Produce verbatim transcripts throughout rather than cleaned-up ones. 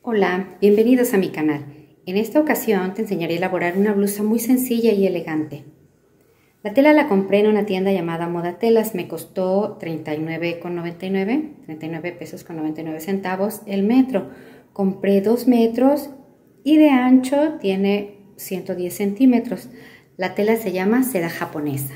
Hola, bienvenidos a mi canal. En esta ocasión te enseñaré a elaborar una blusa muy sencilla y elegante. La tela la compré en una tienda llamada Moda Telas, me costó treinta y nueve con noventa y nueve, treinta y nueve pesos con noventa y nueve centavos el metro. Compré dos metros y de ancho tiene ciento diez centímetros. La tela se llama seda japonesa.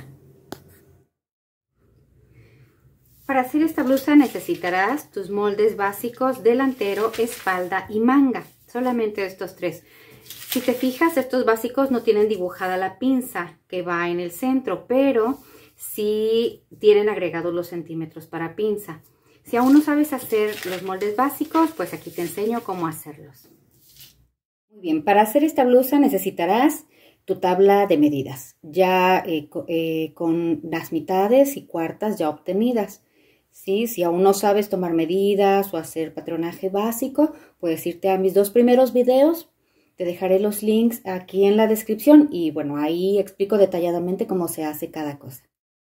Para hacer esta blusa necesitarás tus moldes básicos delantero, espalda y manga. Solamente estos tres. Si te fijas, estos básicos no tienen dibujada la pinza que va en el centro, pero sí tienen agregados los centímetros para pinza. Si aún no sabes hacer los moldes básicos, pues aquí te enseño cómo hacerlos. Muy bien, para hacer esta blusa necesitarás tu tabla de medidas, ya eh, eh, con las mitades y cuartas ya obtenidas. ¿Sí? Si aún no sabes tomar medidas o hacer patronaje básico, puedes irte a mis dos primeros videos. Te dejaré los links aquí en la descripción y bueno, ahí explico detalladamente cómo se hace cada cosa.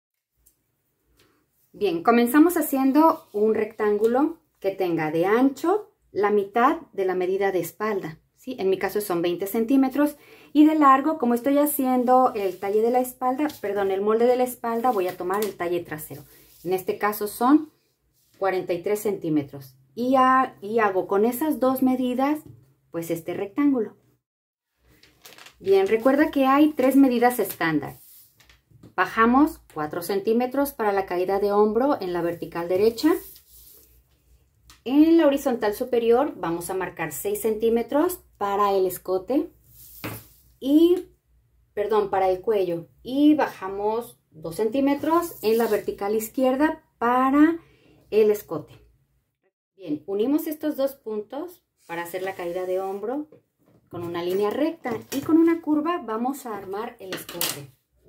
Bien, comenzamos haciendo un rectángulo que tenga de ancho la mitad de la medida de espalda. ¿Sí? En mi caso son veinte centímetros y de largo, como estoy haciendo el talle de la espalda, perdón, el molde de la espalda, voy a tomar el talle trasero. En este caso son cuarenta y tres centímetros y, a, y hago con esas dos medidas pues este rectángulo. Bien, recuerda que hay tres medidas estándar. Bajamos cuatro centímetros para la caída de hombro en la vertical derecha. En la horizontal superior vamos a marcar seis centímetros para el escote y, perdón, para el cuello y bajamos dos centímetros en la vertical izquierda para el escote. Bien, unimos estos dos puntos para hacer la caída de hombro con una línea recta y con una curva vamos a armar el escote.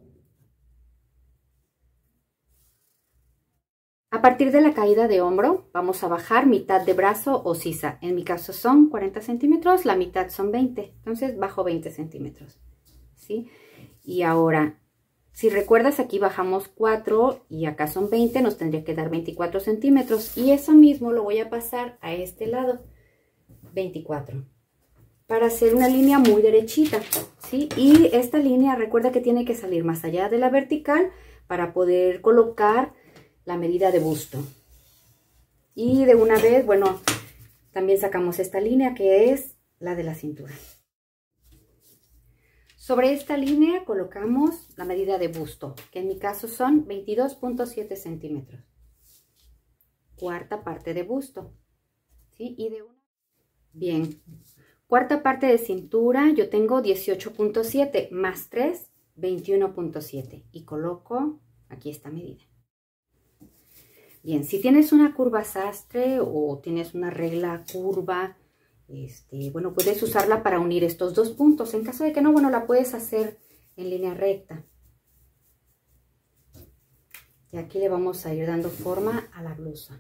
A partir de la caída de hombro vamos a bajar mitad de brazo o sisa. En mi caso son cuarenta centímetros, la mitad son veinte, entonces bajo veinte centímetros. ¿Sí? Y ahora, si recuerdas, aquí bajamos cuatro y acá son veinte, nos tendría que dar veinticuatro centímetros. Y eso mismo lo voy a pasar a este lado, veinticuatro. Para hacer una línea muy derechita, ¿sí? Y esta línea, recuerda que tiene que salir más allá de la vertical para poder colocar la medida de busto. Y de una vez, bueno, también sacamos esta línea que es la de la cintura. Sobre esta línea colocamos la medida de busto, que en mi caso son veintidós punto siete centímetros. Cuarta parte de busto. ¿Sí? Y de una... Bien, cuarta parte de cintura yo tengo dieciocho punto siete más tres, veintiuno punto siete. Y coloco aquí esta medida. Bien, si tienes una curva sastre o tienes una regla curva, Este, bueno, puedes usarla para unir estos dos puntos. En caso de que no, bueno, la puedes hacer en línea recta. Y aquí le vamos a ir dando forma a la blusa.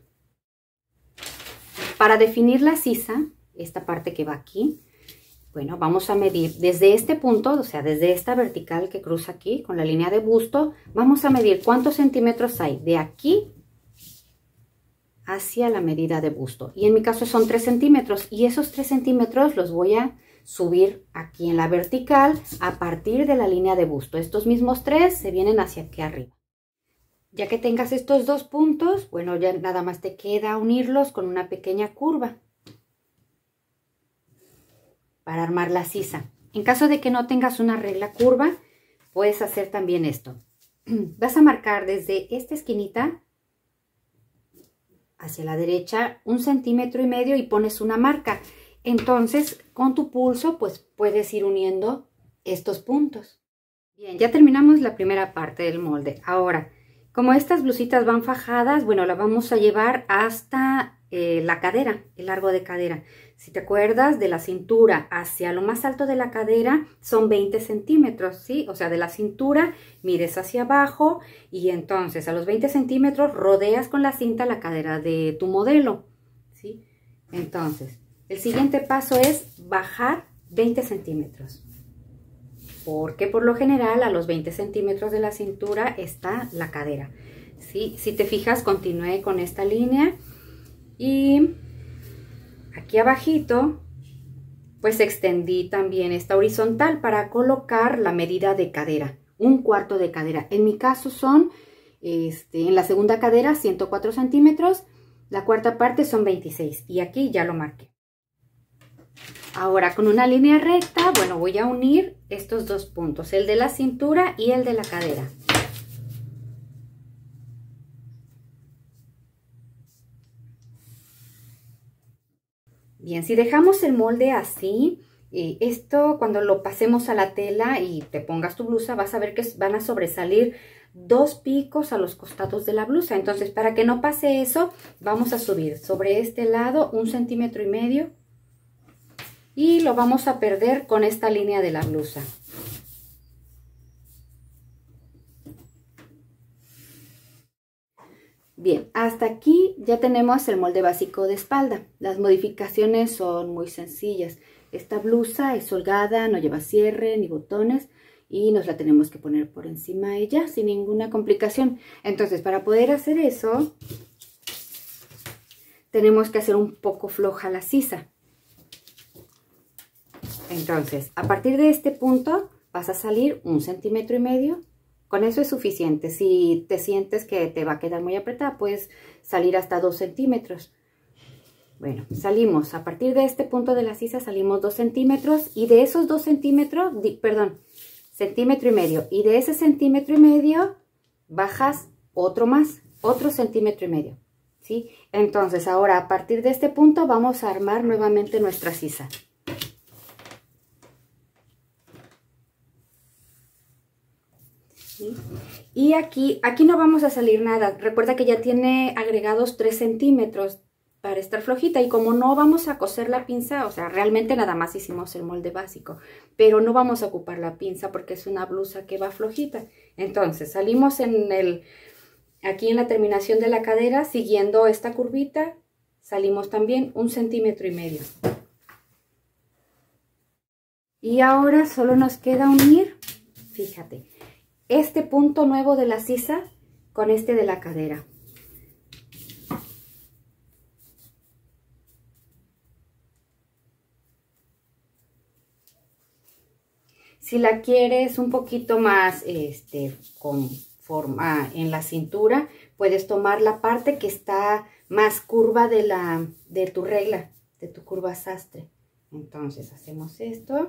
Para definir la sisa, esta parte que va aquí, bueno, vamos a medir desde este punto, o sea, desde esta vertical que cruza aquí con la línea de busto, vamos a medir cuántos centímetros hay de aquí hacia la medida de busto. Y en mi caso son tres centímetros. Y esos tres centímetros los voy a subir aquí en la vertical a partir de la línea de busto. Estos mismos tres se vienen hacia aquí arriba. Ya que tengas estos dos puntos, bueno, ya nada más te queda unirlos con una pequeña curva para armar la sisa. En caso de que no tengas una regla curva, puedes hacer también esto. Vas a marcar desde esta esquinita hacia la derecha un centímetro y medio y pones una marca. Entonces con tu pulso pues puedes ir uniendo estos puntos. Bien, ya terminamos la primera parte del molde. Ahora, como estas blusitas van fajadas, bueno, la vamos a llevar hasta eh, la cadera, el largo de cadera. Si te acuerdas, de la cintura hacia lo más alto de la cadera son veinte centímetros, ¿sí? O sea, de la cintura mires hacia abajo y entonces a los veinte centímetros rodeas con la cinta la cadera de tu modelo, ¿sí? Entonces, el siguiente paso es bajar veinte centímetros. Porque por lo general a los veinte centímetros de la cintura está la cadera, ¿sí? Si te fijas, continué con esta línea y aquí abajito pues extendí también esta horizontal para colocar la medida de cadera, un cuarto de cadera. En mi caso son, este, en la segunda cadera ciento cuatro centímetros, la cuarta parte son veintiséis y aquí ya lo marqué. Ahora con una línea recta, bueno, voy a unir estos dos puntos, el de la cintura y el de la cadera. Bien, si dejamos el molde así, eh, esto cuando lo pasemos a la tela y te pongas tu blusa, vas a ver que van a sobresalir dos picos a los costados de la blusa. Entonces, para que no pase eso, vamos a subir sobre este lado un centímetro y medio y lo vamos a perder con esta línea de la blusa. Bien, hasta aquí ya tenemos el molde básico de espalda. Las modificaciones son muy sencillas. Esta blusa es holgada, no lleva cierre ni botones y nos la tenemos que poner por encima de ella sin ninguna complicación. Entonces, para poder hacer eso, tenemos que hacer un poco floja la sisa. Entonces, a partir de este punto vas a salir un centímetro y medio. Con eso es suficiente. Si te sientes que te va a quedar muy apretada, puedes salir hasta dos centímetros. Bueno, salimos. A partir de este punto de la sisa salimos dos centímetros. Y de esos dos centímetros, di, perdón, centímetro y medio. Y de ese centímetro y medio bajas otro más, otro centímetro y medio. ¿Sí? Entonces, ahora a partir de este punto vamos a armar nuevamente nuestra sisa. ¿Sí? Y aquí, aquí no vamos a salir nada. Recuerda que ya tiene agregados tres centímetros para estar flojita. Y como no vamos a coser la pinza, o sea, realmente nada más hicimos el molde básico. Pero no vamos a ocupar la pinza porque es una blusa que va flojita. Entonces salimos en el, aquí en la terminación de la cadera, siguiendo esta curvita, salimos también un centímetro y medio. Y ahora solo nos queda unir, fíjate, este punto nuevo de la sisa con este de la cadera. Si la quieres un poquito más este, con forma en la cintura, puedes tomar la parte que está más curva de, la, de tu regla, de tu curva sastre. Entonces hacemos esto.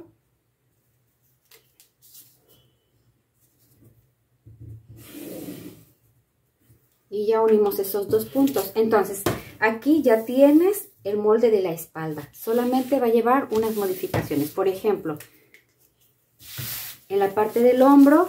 Y ya unimos esos dos puntos. Entonces, aquí ya tienes el molde de la espalda. Solamente va a llevar unas modificaciones. Por ejemplo, en la parte del hombro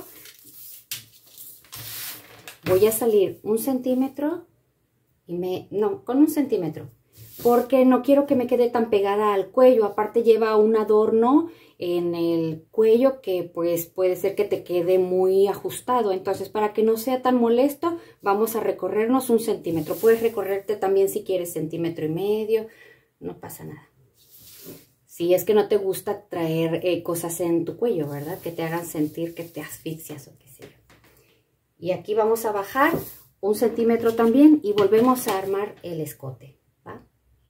voy a salir un centímetro y me... No, con un centímetro. Porque no quiero que me quede tan pegada al cuello. Aparte lleva un adorno en el cuello que pues puede ser que te quede muy ajustado. Entonces, para que no sea tan molesto, vamos a recorrernos un centímetro. Puedes recorrerte también si quieres centímetro y medio. No pasa nada. Si es que no te gusta traer eh, cosas en tu cuello, ¿verdad? Que te hagan sentir que te asfixias o qué sé yo. Y aquí vamos a bajar un centímetro también y volvemos a armar el escote, ¿va?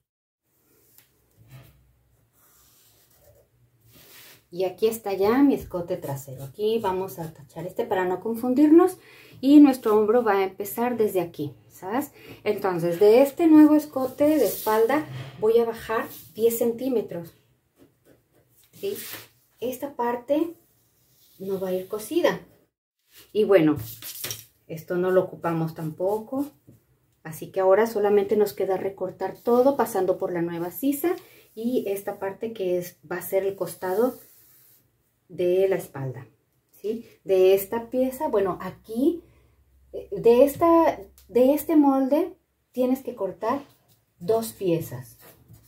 Y aquí está ya mi escote trasero. Aquí vamos a tachar este para no confundirnos. Y nuestro hombro va a empezar desde aquí, ¿sabes? Entonces, de este nuevo escote de espalda voy a bajar diez centímetros. ¿Sí? Esta parte no va a ir cosida. Y bueno, esto no lo ocupamos tampoco. Así que ahora solamente nos queda recortar todo pasando por la nueva sisa. Y esta parte que es, va a ser el costado de la espalda, ¿sí? De esta pieza, bueno, aquí, de, esta, de este molde, tienes que cortar dos piezas,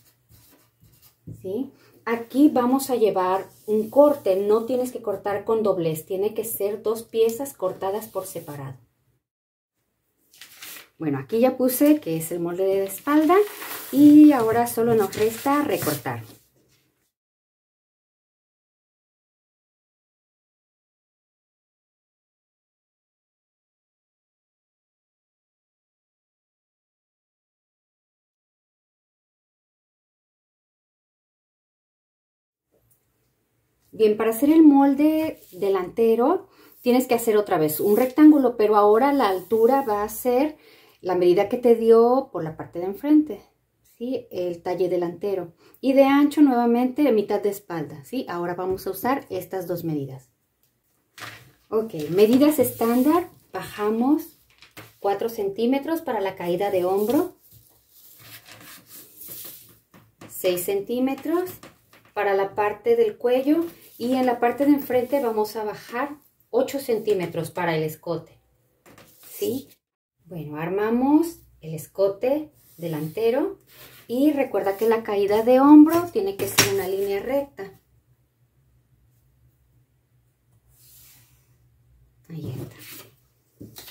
¿sí? Aquí vamos a llevar un corte, no tienes que cortar con doblez, tiene que ser dos piezas cortadas por separado. Bueno, aquí ya puse que es el molde de la espalda y ahora solo nos resta recortar. Bien, para hacer el molde delantero tienes que hacer otra vez un rectángulo, pero ahora la altura va a ser la medida que te dio por la parte de enfrente, ¿sí? El talle delantero. Y de ancho nuevamente mitad de espalda, ¿sí? Ahora vamos a usar estas dos medidas. Ok, medidas estándar, bajamos cuatro centímetros para la caída de hombro, seis centímetros para la parte del cuello y en la parte de enfrente vamos a bajar ocho centímetros para el escote, ¿sí? Bueno, armamos el escote delantero y recuerda que la caída de hombro tiene que ser una línea recta. Ahí está.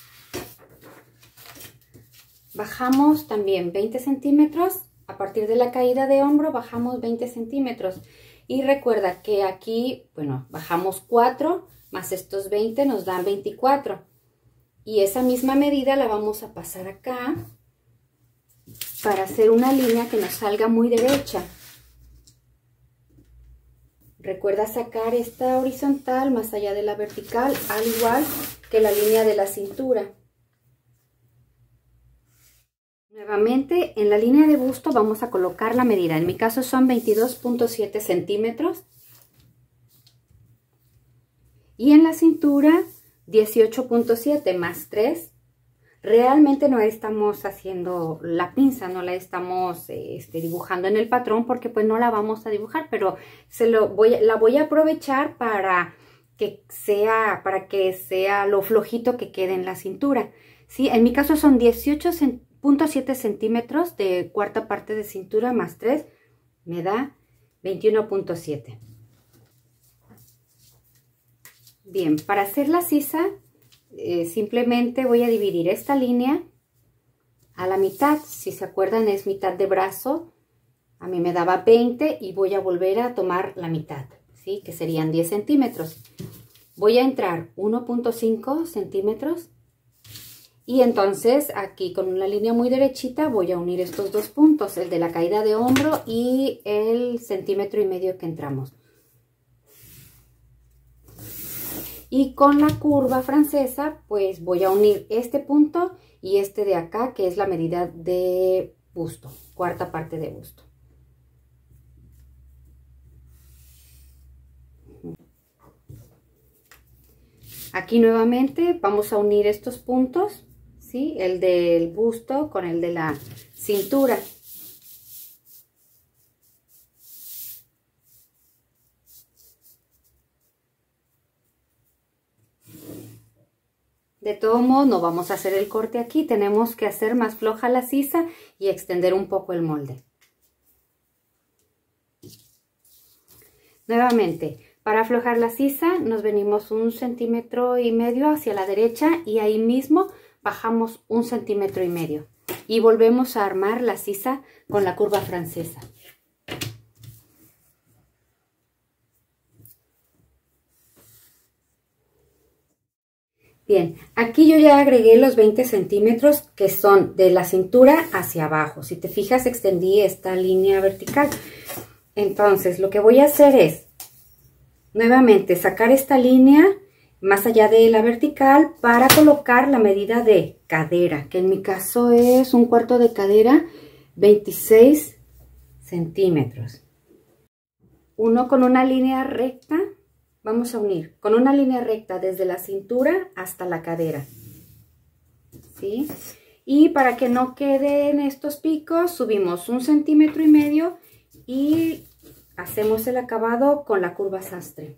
Bajamos también veinte centímetros. A partir de la caída de hombro bajamos veinte centímetros. Y recuerda que aquí, bueno, bajamos cuatro más estos veinte nos dan veinticuatro. Y esa misma medida la vamos a pasar acá para hacer una línea que nos salga muy derecha. Recuerda sacar esta horizontal más allá de la vertical, al igual que la línea de la cintura. Nuevamente, en la línea de busto vamos a colocar la medida. En mi caso son veintidós punto siete centímetros. Y en la cintura, dieciocho punto siete más tres. Realmente no estamos haciendo la pinza, no la estamos este, dibujando en el patrón porque pues no la vamos a dibujar, pero se lo voy, la voy a aprovechar para que sea, para que sea lo flojito que quede en la cintura, ¿sí? En mi caso son dieciocho punto siete centímetros de cuarta parte de cintura más tres, me da veintiuno punto siete. Bien, para hacer la sisa, Eh, simplemente voy a dividir esta línea a la mitad. Si se acuerdan, es mitad de brazo. A mí me daba veinte y voy a volver a tomar la mitad, ¿sí? Que serían diez centímetros. Voy a entrar uno punto cinco centímetros y entonces aquí con una línea muy derechita voy a unir estos dos puntos, el de la caída de hombro y el centímetro y medio que entramos. Y con la curva francesa, pues voy a unir este punto y este de acá, que es la medida de busto, cuarta parte de busto. Aquí nuevamente vamos a unir estos puntos, ¿sí? El del busto con el de la cintura. De todo modo, no vamos a hacer el corte aquí, tenemos que hacer más floja la sisa y extender un poco el molde. Nuevamente, para aflojar la sisa nos venimos un centímetro y medio hacia la derecha y ahí mismo bajamos un centímetro y medio. Y volvemos a armar la sisa con la curva francesa. Bien, aquí yo ya agregué los veinte centímetros que son de la cintura hacia abajo. Si te fijas, extendí esta línea vertical. Entonces, lo que voy a hacer es, nuevamente, sacar esta línea más allá de la vertical para colocar la medida de cadera, que en mi caso es un cuarto de cadera, veintiséis centímetros. Uno con una línea recta. Vamos a unir con una línea recta desde la cintura hasta la cadera, ¿sí? Y para que no queden estos picos, subimos un centímetro y medio y hacemos el acabado con la curva sastre,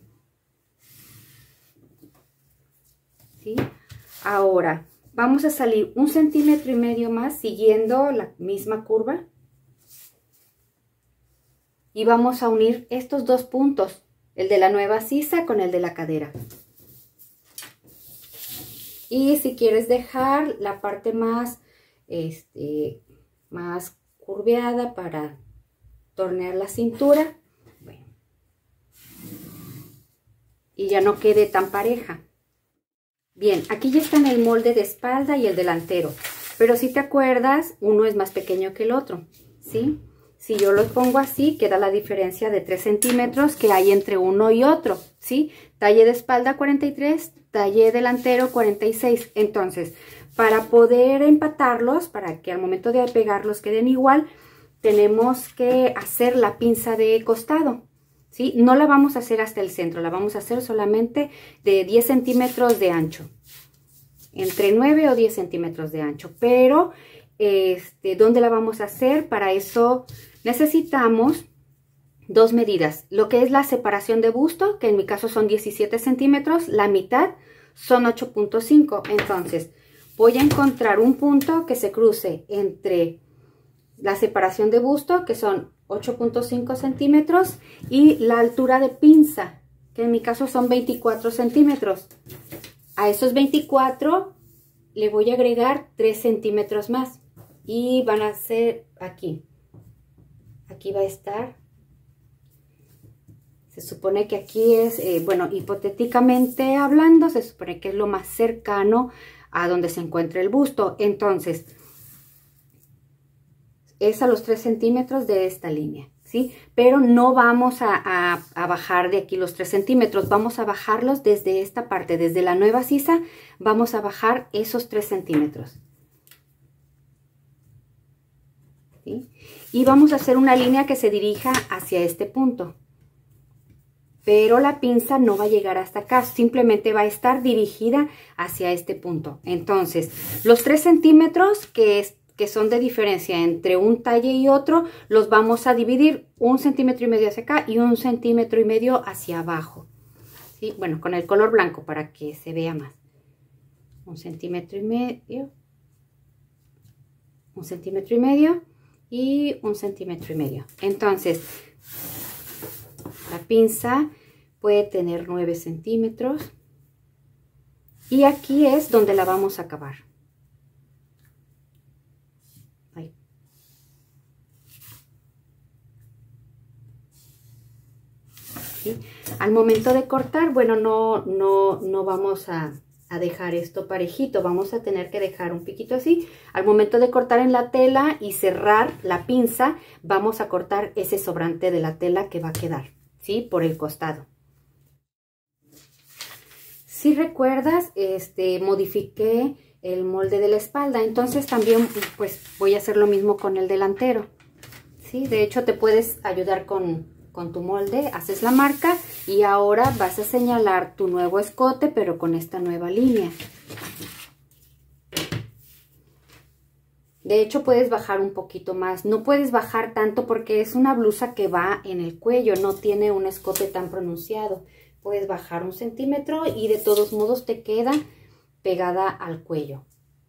¿sí? Ahora vamos a salir un centímetro y medio más siguiendo la misma curva y vamos a unir estos dos puntos, el de la nueva sisa con el de la cadera. Y si quieres dejar la parte más, este, más curveada para tornear la cintura, bueno, y ya no quede tan pareja. Bien, aquí ya está en el molde de espalda y el delantero, pero si te acuerdas, uno es más pequeño que el otro, ¿sí? Si yo los pongo así, queda la diferencia de tres centímetros que hay entre uno y otro, ¿sí? Talle de espalda cuarenta y tres, talle delantero cuarenta y seis. Entonces, para poder empatarlos, para que al momento de pegarlos queden igual, tenemos que hacer la pinza de costado, ¿sí? No la vamos a hacer hasta el centro, la vamos a hacer solamente de diez centímetros de ancho. Entre nueve o diez centímetros de ancho. Pero, este, ¿dónde la vamos a hacer? Para eso necesitamos dos medidas. Lo que es la separación de busto, que en mi caso son diecisiete centímetros, la mitad son ocho punto cinco. Entonces, voy a encontrar un punto que se cruce entre la separación de busto, que son ocho punto cinco centímetros, y la altura de pinza, que en mi caso son veinticuatro centímetros. A esos veinticuatro le voy a agregar tres centímetros más y van a ser aquí. Aquí va a estar. Se supone que aquí es, eh, bueno, hipotéticamente hablando, se supone que es lo más cercano a donde se encuentra el busto. Entonces, es a los tres centímetros de esta línea, ¿sí? Pero no vamos a, a, a bajar de aquí los tres centímetros, vamos a bajarlos desde esta parte, desde la nueva sisa, vamos a bajar esos tres centímetros. ¿Sí? Y vamos a hacer una línea que se dirija hacia este punto. Pero la pinza no va a llegar hasta acá, simplemente va a estar dirigida hacia este punto. Entonces, los tres centímetros que es que son de diferencia entre un talle y otro, los vamos a dividir un centímetro y medio hacia acá y un centímetro y medio hacia abajo. ¿Sí? Bueno, con el color blanco para que se vea más. Un centímetro y medio, un centímetro y medio y un centímetro y medio. Entonces, la pinza puede tener nueve centímetros y aquí es donde la vamos a acabar. ¿Sí? Al momento de cortar, bueno, no, no, no vamos a, a dejar esto parejito, vamos a tener que dejar un piquito así. Al momento de cortar en la tela y cerrar la pinza, vamos a cortar ese sobrante de la tela que va a quedar, ¿sí? Por el costado. Si recuerdas, este, modifiqué el molde de la espalda, entonces también pues voy a hacer lo mismo con el delantero, ¿sí? De hecho, te puedes ayudar con... con tu molde, haces la marca y ahora vas a señalar tu nuevo escote, pero con esta nueva línea. De hecho, puedes bajar un poquito más. No puedes bajar tanto porque es una blusa que va en el cuello, no tiene un escote tan pronunciado. Puedes bajar un centímetro y de todos modos te queda pegada al cuello.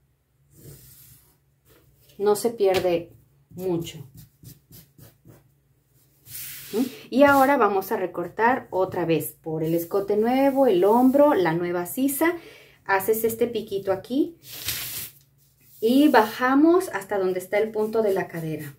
No se pierde mucho. Y ahora vamos a recortar otra vez por el escote nuevo, el hombro, la nueva sisa. Haces este piquito aquí y bajamos hasta donde está el punto de la cadera.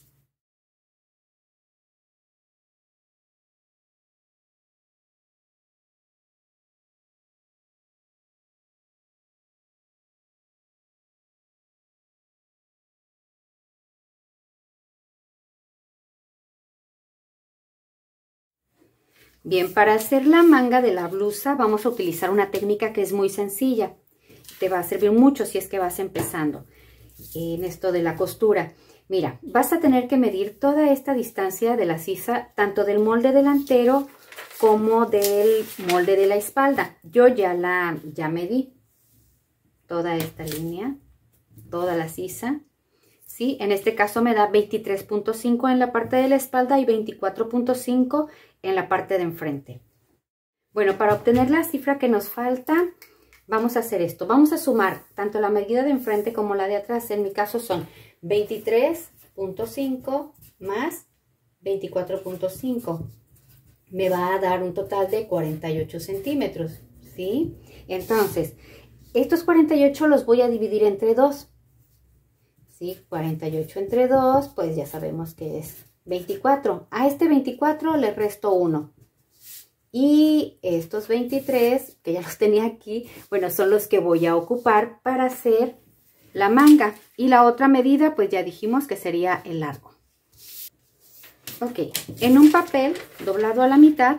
Bien, para hacer la manga de la blusa vamos a utilizar una técnica que es muy sencilla. Te va a servir mucho si es que vas empezando en esto de la costura. Mira, vas a tener que medir toda esta distancia de la sisa, tanto del molde delantero como del molde de la espalda. Yo ya la ya medí toda esta línea, toda la sisa. ¿Sí? En este caso me da veintitrés punto cinco en la parte de la espalda y veinticuatro punto cinco en la parte de enfrente. Bueno, para obtener la cifra que nos falta, vamos a hacer esto. Vamos a sumar tanto la medida de enfrente como la de atrás. En mi caso son veintitrés punto cinco más veinticuatro punto cinco. Me va a dar un total de cuarenta y ocho centímetros, ¿sí? Entonces, estos cuarenta y ocho los voy a dividir entre dos. ¿Sí? cuarenta y ocho entre dos, pues ya sabemos que es veinticuatro. A este veinticuatro le resto uno. Y estos veintitrés, que ya los tenía aquí, bueno, son los que voy a ocupar para hacer la manga. Y la otra medida, pues ya dijimos que sería el largo. Ok, en un papel doblado a la mitad,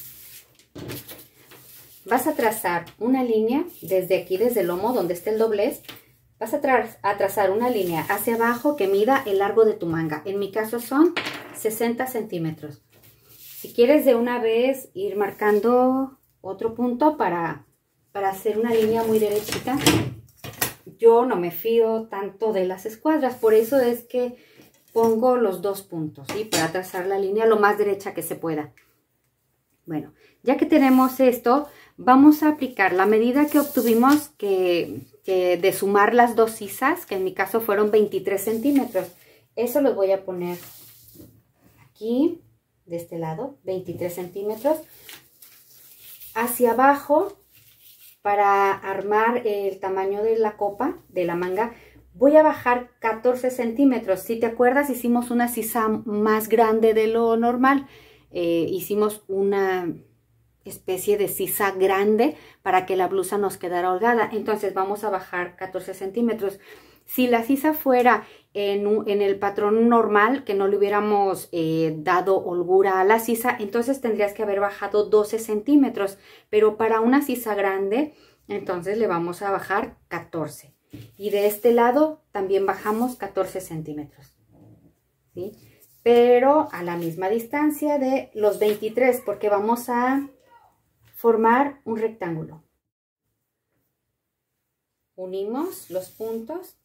vas a trazar una línea desde aquí, desde el lomo, donde esté el doblez. Vas a, tra a trazar una línea hacia abajo que mida el largo de tu manga. En mi caso son sesenta centímetros. Si quieres de una vez ir marcando otro punto para, para hacer una línea muy derechita, yo no me fío tanto de las escuadras. Por eso es que pongo los dos puntos, ¿sí? Para trazar la línea lo más derecha que se pueda. Bueno, ya que tenemos esto, vamos a aplicar la medida que obtuvimos que, que de sumar las dos sisas, que en mi caso fueron veintitrés centímetros. Eso los voy a poner aquí, de este lado, veintitrés centímetros. Hacia abajo, para armar el tamaño de la copa, de la manga, voy a bajar catorce centímetros. Si te acuerdas, hicimos una sisa más grande de lo normal. Eh, hicimos una especie de sisa grande para que la blusa nos quedara holgada. Entonces vamos a bajar catorce centímetros. Si la sisa fuera en, un, en el patrón normal, que no le hubiéramos eh, dado holgura a la sisa, entonces tendrías que haber bajado doce centímetros. Pero para una sisa grande, entonces le vamos a bajar catorce. Y de este lado también bajamos catorce centímetros. ¿Sí? Pero a la misma distancia de los veintitrés, porque vamos a formar un rectángulo. Unimos los puntos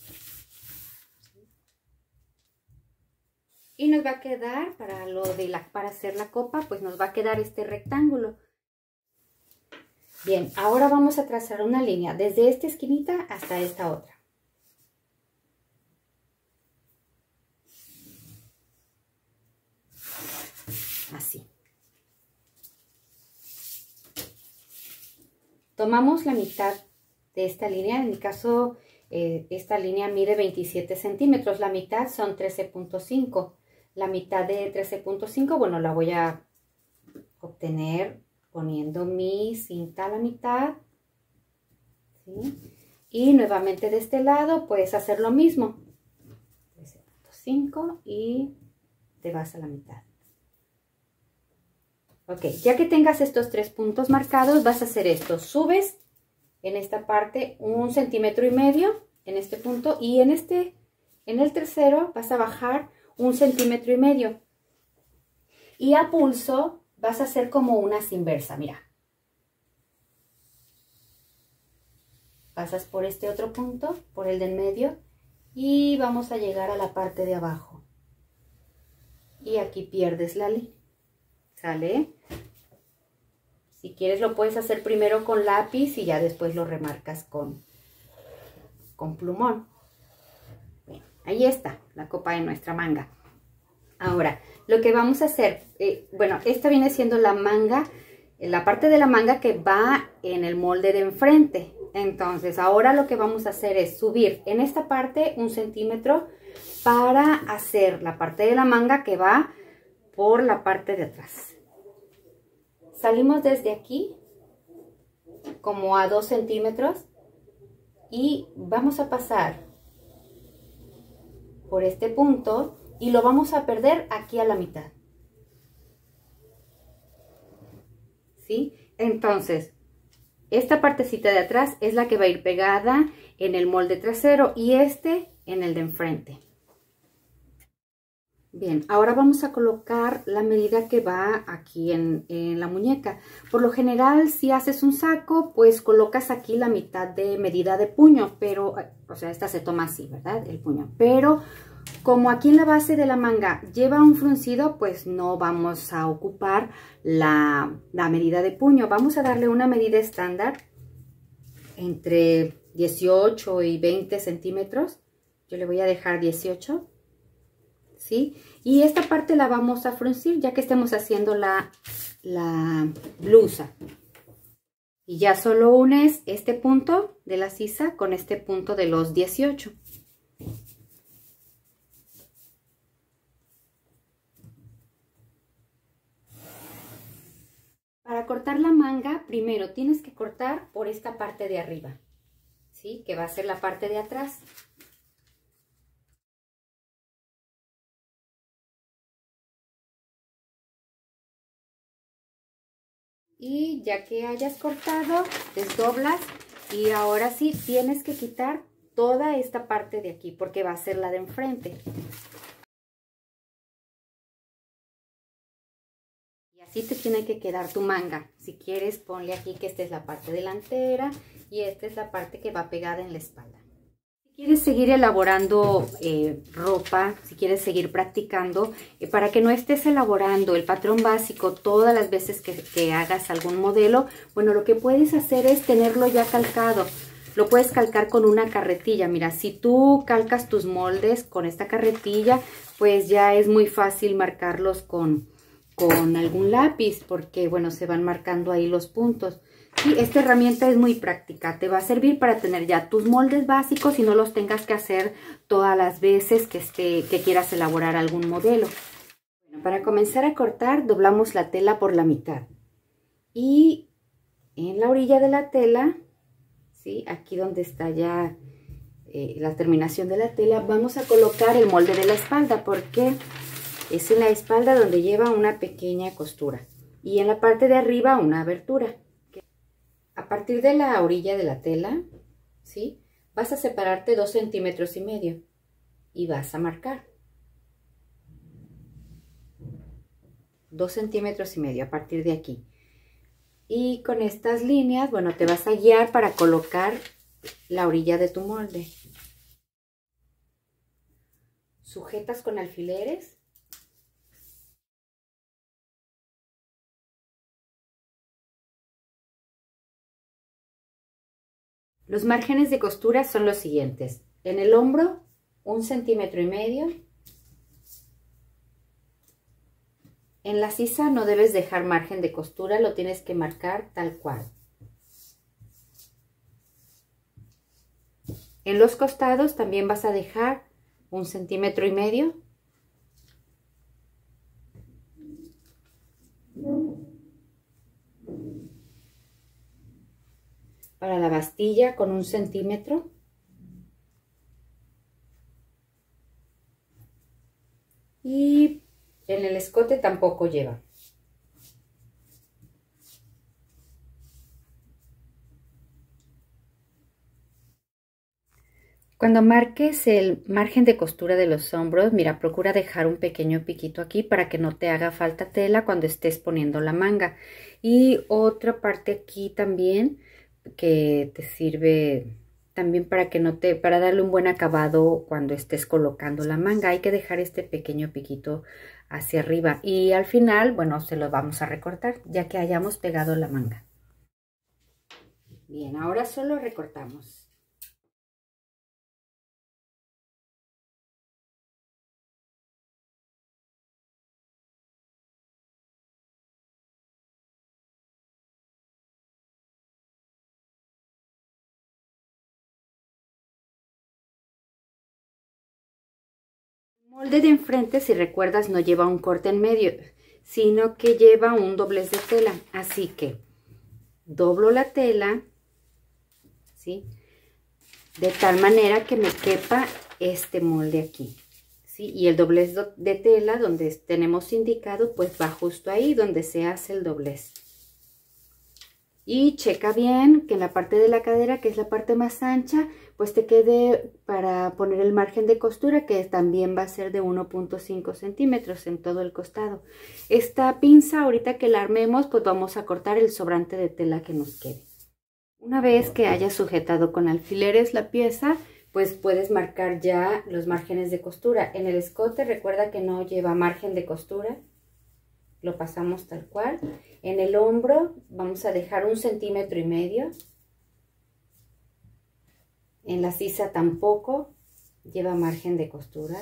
y nos va a quedar, para lo de la, para hacer la copa, pues nos va a quedar este rectángulo. Bien, ahora vamos a trazar una línea desde esta esquinita hasta esta otra. Así. Tomamos la mitad de esta línea. En mi caso, eh, esta línea mide veintisiete centímetros. La mitad son trece punto cinco. La mitad de trece punto cinco, bueno, la voy a obtener poniendo mi cinta a la mitad. ¿Sí? Y nuevamente de este lado puedes hacer lo mismo. trece punto cinco y te vas a la mitad. Ok, ya que tengas estos tres puntos marcados, vas a hacer esto. Subes en esta parte un centímetro y medio en este punto y en este, en el tercero vas a bajar un centímetro y medio. Y a pulso vas a hacer como unas inversa, mira. Pasas por este otro punto, por el del medio, y vamos a llegar a la parte de abajo. Y aquí pierdes la línea. ¿Sale? Si quieres lo puedes hacer primero con lápiz y ya después lo remarcas con, con plumón. Bien, ahí está la copa de nuestra manga. Ahora, lo que vamos a hacer, eh, bueno, esta viene siendo la manga, la parte de la manga que va en el molde de enfrente. Entonces, ahora lo que vamos a hacer es subir en esta parte un centímetro para hacer la parte de la manga que va por la parte de atrás. Salimos desde aquí como a dos centímetros y vamos a pasar por este punto y lo vamos a perder aquí a la mitad. ¿Sí? Entonces, esta partecita de atrás es la que va a ir pegada en el molde trasero y este en el de enfrente. Bien, ahora vamos a colocar la medida que va aquí en, en la muñeca. Por lo general, si haces un saco, pues colocas aquí la mitad de medida de puño, pero, o sea, esta se toma así, ¿verdad? El puño. Pero como aquí en la base de la manga lleva un fruncido, pues no vamos a ocupar la, la medida de puño. Vamos a darle una medida estándar entre dieciocho y veinte centímetros. Yo le voy a dejar dieciocho. ¿Sí? Y esta parte la vamos a fruncir ya que estemos haciendo la, la blusa. Y ya solo unes este punto de la sisa con este punto de los dieciocho. Para cortar la manga, primero tienes que cortar por esta parte de arriba, ¿sí? Que va a ser la parte de atrás. Y ya que hayas cortado, desdoblas y ahora sí tienes que quitar toda esta parte de aquí porque va a ser la de enfrente. Y así te tiene que quedar tu manga. Si quieres, ponle aquí que esta es la parte delantera y esta es la parte que va pegada en la espalda. Si quieres seguir elaborando eh, ropa, si quieres seguir practicando, eh, para que no estés elaborando el patrón básico todas las veces que, que hagas algún modelo, bueno, lo que puedes hacer es tenerlo ya calcado. Lo puedes calcar con una carretilla. Mira, si tú calcas tus moldes con esta carretilla, pues ya es muy fácil marcarlos con, con algún lápiz, porque, bueno, se van marcando ahí los puntos. Sí, esta herramienta es muy práctica, te va a servir para tener ya tus moldes básicos y no los tengas que hacer todas las veces que, esté, que quieras elaborar algún modelo. Bueno, para comenzar a cortar, doblamos la tela por la mitad. Y en la orilla de la tela, ¿sí? Aquí donde está ya eh, la terminación de la tela, vamos a colocar el molde de la espalda, porque es en la espalda donde lleva una pequeña costura. Y en la parte de arriba una abertura. A partir de la orilla de la tela, ¿sí? Vas a separarte dos centímetros y medio y vas a marcar dos centímetros y medio a partir de aquí. Y con estas líneas, bueno, te vas a guiar para colocar la orilla de tu molde. Sujetas con alfileres. Los márgenes de costura son los siguientes. En el hombro, un centímetro y medio. En la sisa no debes dejar margen de costura, lo tienes que marcar tal cual. En los costados también vas a dejar un centímetro y medio. Para la bastilla con un centímetro. Y en el escote tampoco lleva. Cuando marques el margen de costura de los hombros, mira, procura dejar un pequeño piquito aquí para que no te haga falta tela cuando estés poniendo la manga. Y otra parte aquí también que te sirve también para que no te, para darle un buen acabado cuando estés colocando la manga. Hay que dejar este pequeño piquito hacia arriba y al final, bueno, se lo vamos a recortar ya que hayamos pegado la manga. Bien, ahora solo recortamos. El molde de enfrente, si recuerdas, no lleva un corte en medio, sino que lleva un doblez de tela. Así que doblo la tela, ¿sí? De tal manera que me quepa este molde aquí, ¿sí? Y el doblez de tela donde tenemos indicado, pues va justo ahí donde se hace el doblez. Y checa bien que en la parte de la cadera, que es la parte más ancha, pues te quede para poner el margen de costura, que también va a ser de uno punto cinco centímetros en todo el costado. Esta pinza, ahorita que la armemos, pues vamos a cortar el sobrante de tela que nos quede. Una vez que hayas sujetado con alfileres la pieza, pues puedes marcar ya los márgenes de costura. En el escote recuerda que no lleva margen de costura. Lo pasamos tal cual. En el hombro vamos a dejar un centímetro y medio. En la sisa tampoco lleva margen de costura.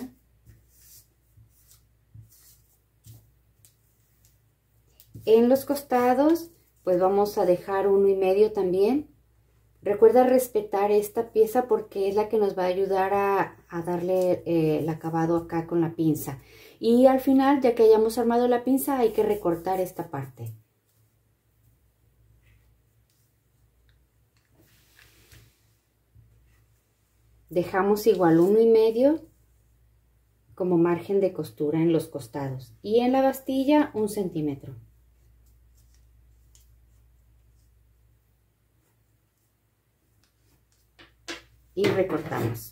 En los costados pues vamos a dejar uno y medio también. Recuerda respetar esta pieza porque es la que nos va a ayudar a, a darle eh, el acabado acá con la pinza. Y al final, ya que hayamos armado la pinza, hay que recortar esta parte. Dejamos igual uno y medio como margen de costura en los costados. Y en la bastilla un centímetro. y recortamos.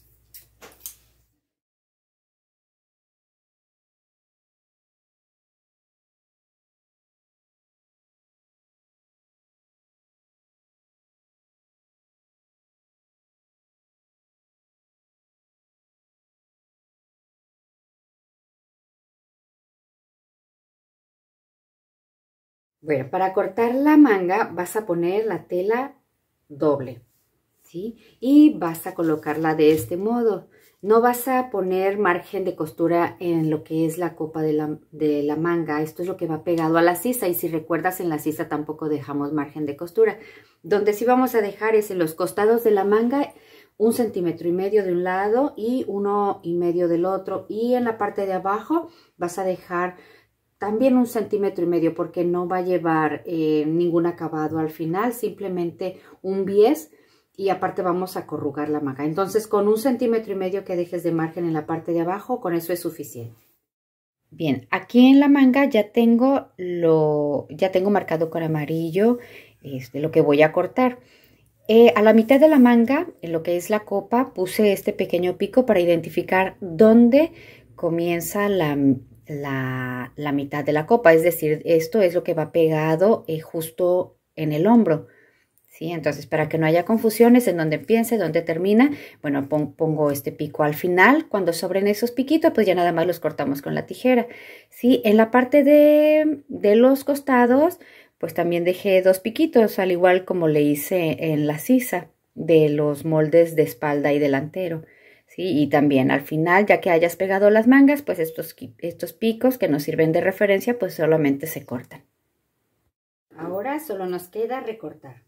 Bueno, para cortar la manga vas a poner la tela doble, ¿sí? Y vas a colocarla de este modo. No vas a poner margen de costura en lo que es la copa de la, de la manga. Esto es lo que va pegado a la sisa. Y si recuerdas, en la sisa tampoco dejamos margen de costura. Donde sí vamos a dejar es en los costados de la manga, un centímetro y medio de un lado y uno y medio del otro. Y en la parte de abajo vas a dejar también un centímetro y medio, porque no va a llevar eh, ningún acabado al final, simplemente un bies, y aparte vamos a corrugar la manga. Entonces, con un centímetro y medio que dejes de margen en la parte de abajo, con eso es suficiente. Bien, aquí en la manga ya tengo lo, ya tengo marcado con amarillo este, lo que voy a cortar. Eh, a la mitad de la manga, en lo que es la copa, puse este pequeño pico para identificar dónde comienza la La, la mitad de la copa, es decir, esto es lo que va pegado eh, justo en el hombro, ¿sí? Entonces, para que no haya confusiones en dónde empieza, dónde termina, bueno, pon, pongo este pico al final. Cuando sobren esos piquitos, pues ya nada más los cortamos con la tijera, ¿sí? En la parte de, de los costados, pues también dejé dos piquitos, al igual como le hice en la sisa de los moldes de espalda y delantero. ¿Sí? Y también al final, ya que hayas pegado las mangas, pues estos, estos picos que nos sirven de referencia, pues solamente se cortan. Ahora solo nos queda recortar.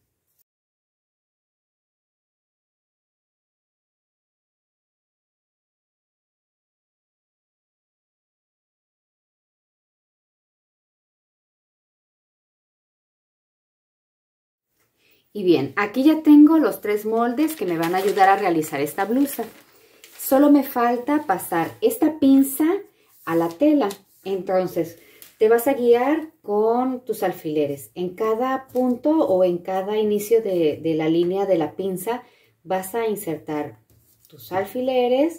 Y bien, aquí ya tengo los tres moldes que me van a ayudar a realizar esta blusa. Solo me falta pasar esta pinza a la tela. Entonces, te vas a guiar con tus alfileres. En cada punto o en cada inicio de, de la línea de la pinza vas a insertar tus alfileres,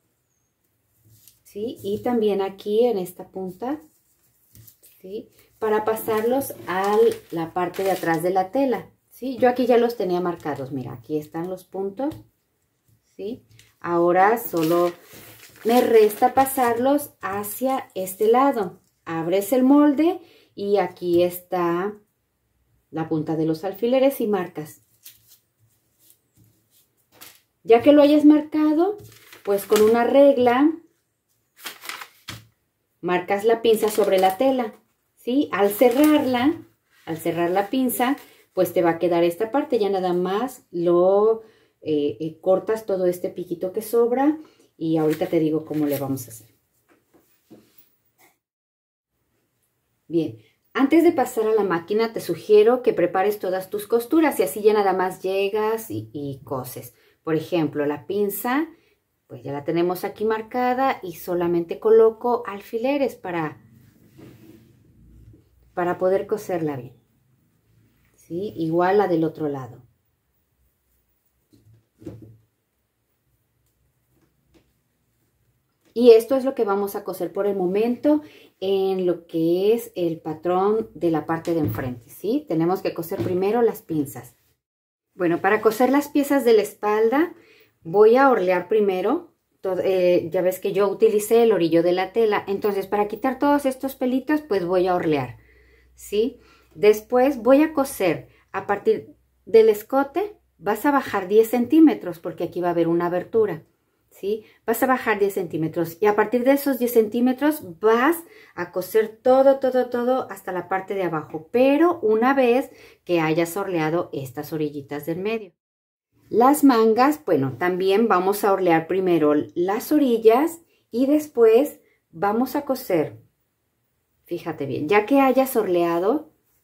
¿sí? Y también aquí en esta punta, ¿sí? Para pasarlos a la parte de atrás de la tela, ¿sí? Yo aquí ya los tenía marcados. Mira, aquí están los puntos, ¿sí? Ahora solo me resta pasarlos hacia este lado. Abres el molde y aquí está la punta de los alfileres y marcas. Ya que lo hayas marcado, pues con una regla marcas la pinza sobre la tela, ¿sí? Al cerrarla, al cerrar la pinza, pues te va a quedar esta parte. Ya nada más lo eh, eh, cortas todo este piquito que sobra y ahorita te digo cómo le vamos a hacer. Bien, antes de pasar a la máquina te sugiero que prepares todas tus costuras y así ya nada más llegas y, y coses. Por ejemplo, la pinza, pues ya la tenemos aquí marcada y solamente coloco alfileres para, para poder coserla bien. ¿Sí? Igual la del otro lado. Y esto es lo que vamos a coser por el momento en lo que es el patrón de la parte de enfrente, ¿sí? Tenemos que coser primero las pinzas. Bueno, para coser las piezas de la espalda voy a orlear primero. Todo, eh, ya ves que yo utilicé el orillo de la tela. Entonces, para quitar todos estos pelitos, pues voy a orlear, ¿sí? Después voy a coser a partir del escote. Vas a bajar diez centímetros porque aquí va a haber una abertura, ¿sí? Vas a bajar diez centímetros y a partir de esos diez centímetros vas a coser todo, todo, todo hasta la parte de abajo, pero una vez que hayas orleado estas orillitas del medio. Las mangas, bueno, también vamos a orlear primero las orillas y después vamos a coser, fíjate bien, ya que hayas orleado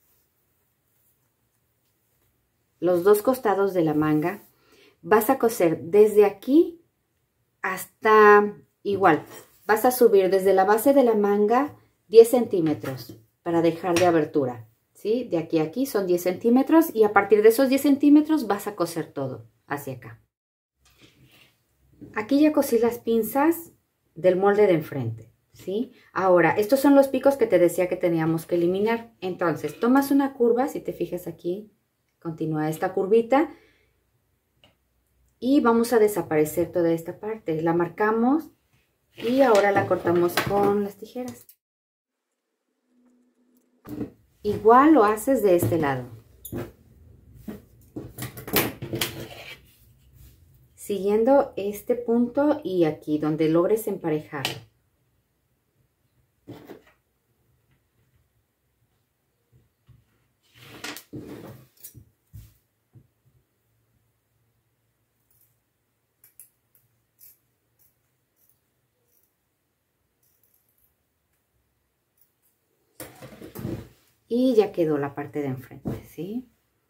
los dos costados de la manga, vas a coser desde aquí hasta igual. Vas a subir desde la base de la manga diez centímetros para dejar de abertura, ¿sí? De aquí a aquí son diez centímetros y a partir de esos diez centímetros vas a coser todo hacia acá. Aquí ya cosí las pinzas del molde de enfrente, ¿sí? Ahora, estos son los picos que te decía que teníamos que eliminar. Entonces, tomas una curva, si te fijas aquí, continúa esta curvita. Y vamos a desaparecer toda esta parte. La marcamos y ahora la cortamos con las tijeras. Igual lo haces de este lado. Siguiendo este punto y aquí donde logres emparejarlo. Y ya quedó la parte de enfrente, ¿sí?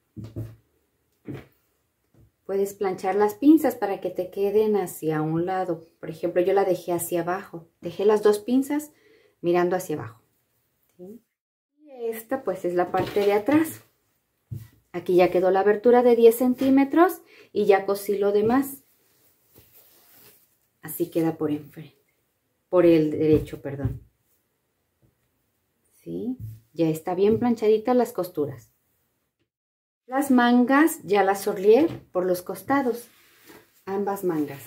Puedes planchar las pinzas para que te queden hacia un lado. Por ejemplo, yo la dejé hacia abajo. Dejé las dos pinzas mirando hacia abajo, ¿sí? Y esta pues es la parte de atrás. Aquí ya quedó la abertura de diez centímetros y ya cosí lo demás. Así queda por enfrente. Por el derecho, perdón. ¿Sí? Ya está bien planchaditas las costuras. Las mangas ya las orlié por los costados, ambas mangas.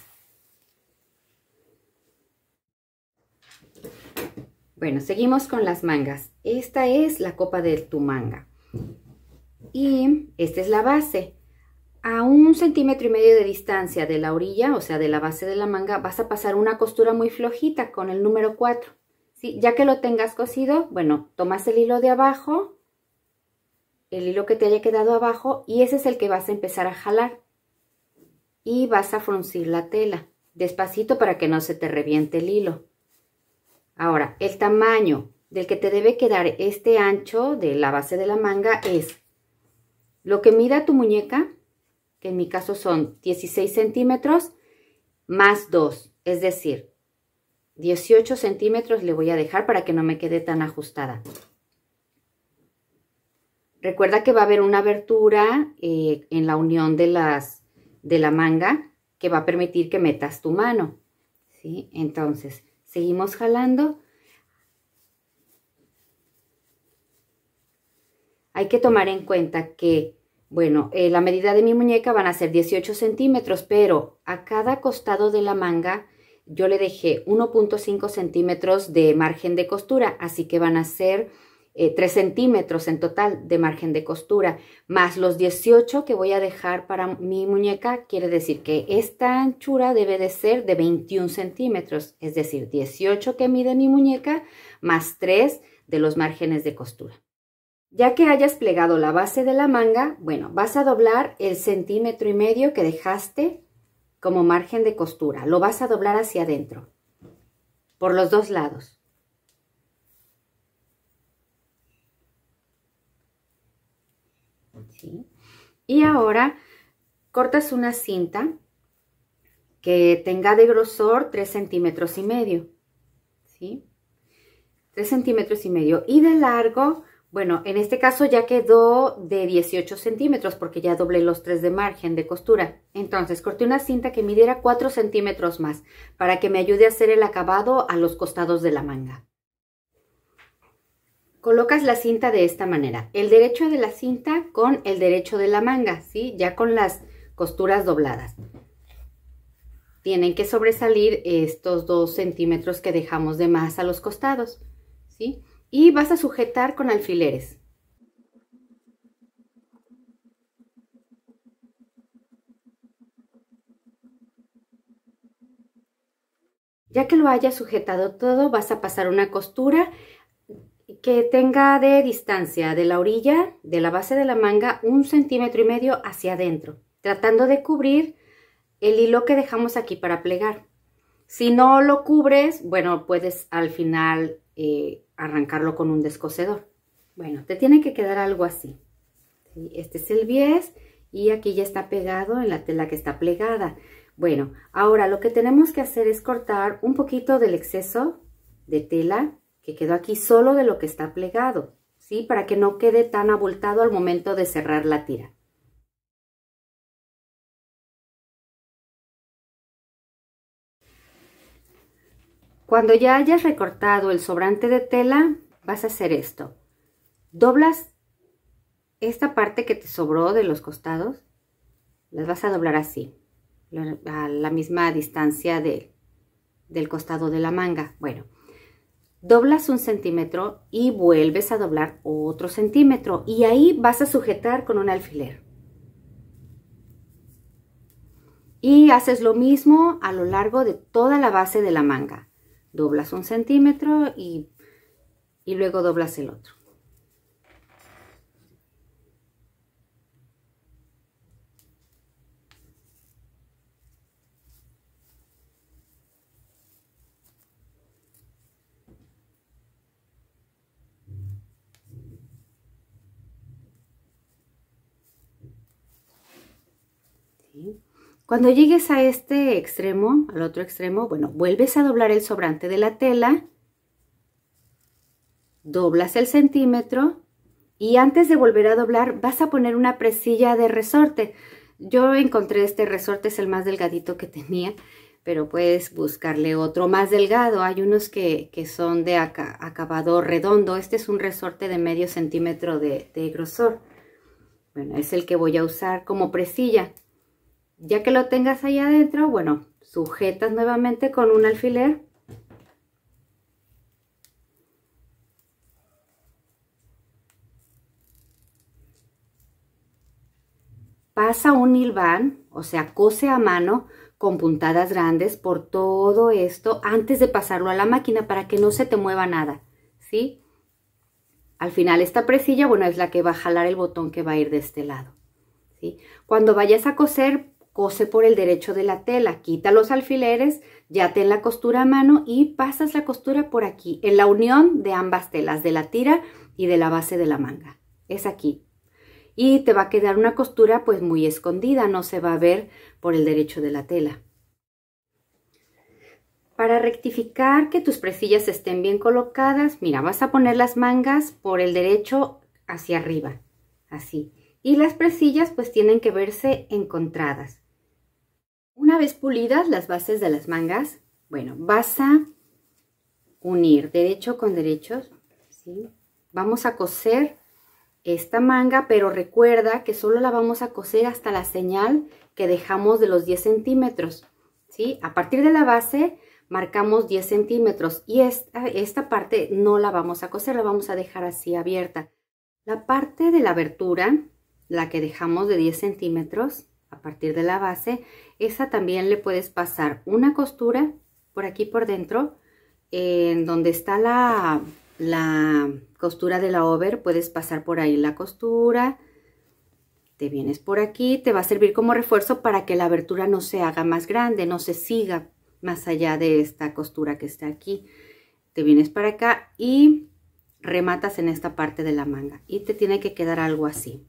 Bueno, seguimos con las mangas. Esta es la copa de tu manga. Y esta es la base. A un centímetro y medio de distancia de la orilla, o sea, de la base de la manga, vas a pasar una costura muy flojita con el número cuatro. ¿Sí? Ya que lo tengas cosido, bueno, tomas el hilo de abajo, el hilo que te haya quedado abajo, y ese es el que vas a empezar a jalar. Y vas a fruncir la tela, despacito para que no se te reviente el hilo. Ahora, el tamaño del que te debe quedar este ancho de la base de la manga es lo que mida tu muñeca, que en mi caso son dieciséis centímetros, más dos, es decir, dieciocho centímetros le voy a dejar para que no me quede tan ajustada. Recuerda que va a haber una abertura eh, en la unión de, las, de la manga que va a permitir que metas tu mano, ¿sí? Entonces, seguimos jalando. Hay que tomar en cuenta que, bueno, eh, la medida de mi muñeca van a ser dieciocho centímetros, pero a cada costado de la manga yo le dejé uno punto cinco centímetros de margen de costura, así que van a ser eh, tres centímetros en total de margen de costura, más los dieciocho que voy a dejar para mi muñeca. Quiere decir que esta anchura debe de ser de veintiún centímetros, es decir, dieciocho que mide mi muñeca, más tres de los márgenes de costura. Ya que hayas plegado la base de la manga, bueno, vas a doblar el centímetro y medio que dejaste como margen de costura. Lo vas a doblar hacia adentro, por los dos lados. ¿Sí? Y ahora cortas una cinta que tenga de grosor tres centímetros y medio. ¿Sí? tres centímetros y medio. Y de largo, bueno, en este caso ya quedó de dieciocho centímetros porque ya doblé los tres de margen de costura. Entonces corté una cinta que midiera cuatro centímetros más para que me ayude a hacer el acabado a los costados de la manga. Colocas la cinta de esta manera, el derecho de la cinta con el derecho de la manga, ¿sí? Ya con las costuras dobladas. Tienen que sobresalir estos dos centímetros que dejamos de más a los costados, ¿sí? Y vas a sujetar con alfileres. Ya que lo hayas sujetado todo, vas a pasar una costura que tenga de distancia de la orilla de la base de la manga un centímetro y medio hacia adentro, tratando de cubrir el hilo que dejamos aquí para plegar. Si no lo cubres, bueno, puedes al final eh, arrancarlo con un descosedor. Bueno, te tiene que quedar algo así, ¿sí? Este es el bies y aquí ya está pegado en la tela que está plegada. Bueno, ahora lo que tenemos que hacer es cortar un poquito del exceso de tela que quedó aquí solo de lo que está plegado, ¿sí? Para que no quede tan abultado al momento de cerrar la tira. Cuando ya hayas recortado el sobrante de tela, vas a hacer esto. Doblas esta parte que te sobró de los costados, las vas a doblar así, a la misma distancia de, del costado de la manga. Bueno, doblas un centímetro y vuelves a doblar otro centímetro y ahí vas a sujetar con un alfiler. Y haces lo mismo a lo largo de toda la base de la manga. Doblas un centímetro y, y luego doblas el otro. ¿Sí? Cuando llegues a este extremo, al otro extremo, bueno, vuelves a doblar el sobrante de la tela, doblas el centímetro y antes de volver a doblar vas a poner una presilla de resorte. Yo encontré este resorte, es el más delgadito que tenía, pero puedes buscarle otro más delgado. Hay unos que, que son de aca, acabado redondo. Este es un resorte de medio centímetro de, de grosor. Bueno, es el que voy a usar como presilla. Ya que lo tengas ahí adentro, bueno, sujetas nuevamente con un alfiler. Pasa un hilván, o sea, cose a mano con puntadas grandes por todo esto antes de pasarlo a la máquina para que no se te mueva nada, ¿sí? Al final esta presilla, bueno, es la que va a jalar el botón que va a ir de este lado, ¿sí? Cuando vayas a coser, cose por el derecho de la tela, quita los alfileres, ya ten la costura a mano y pasas la costura por aquí, en la unión de ambas telas, de la tira y de la base de la manga. Es aquí. Y te va a quedar una costura pues muy escondida, no se va a ver por el derecho de la tela. Para rectificar que tus presillas estén bien colocadas, mira, vas a poner las mangas por el derecho hacia arriba, así. Y las presillas pues tienen que verse encontradas. Una vez pulidas las bases de las mangas, bueno, vas a unir derecho con derecho, ¿sí? Vamos a coser esta manga, pero recuerda que solo la vamos a coser hasta la señal que dejamos de los diez centímetros, ¿sí? A partir de la base marcamos diez centímetros y esta, esta parte no la vamos a coser, la vamos a dejar así abierta. La parte de la abertura, la que dejamos de diez centímetros, a partir de la base, esa también le puedes pasar una costura por aquí por dentro, en donde está la, la costura de la over, puedes pasar por ahí la costura, te vienes por aquí, te va a servir como refuerzo para que la abertura no se haga más grande, no se siga más allá de esta costura que está aquí. Te vienes para acá y rematas en esta parte de la manga y te tiene que quedar algo así.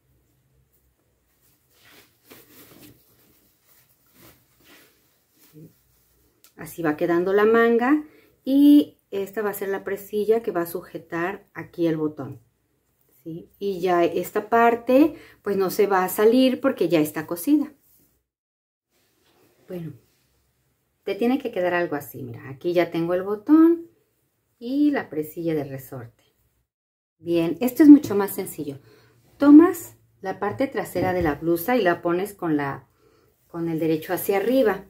Así va quedando la manga y esta va a ser la presilla que va a sujetar aquí el botón, ¿sí? Y ya esta parte pues no se va a salir porque ya está cosida. Bueno, te tiene que quedar algo así, mira, aquí ya tengo el botón y la presilla de resorte. Bien, esto es mucho más sencillo. Tomas la parte trasera de la blusa y la pones con, la, con el derecho hacia arriba.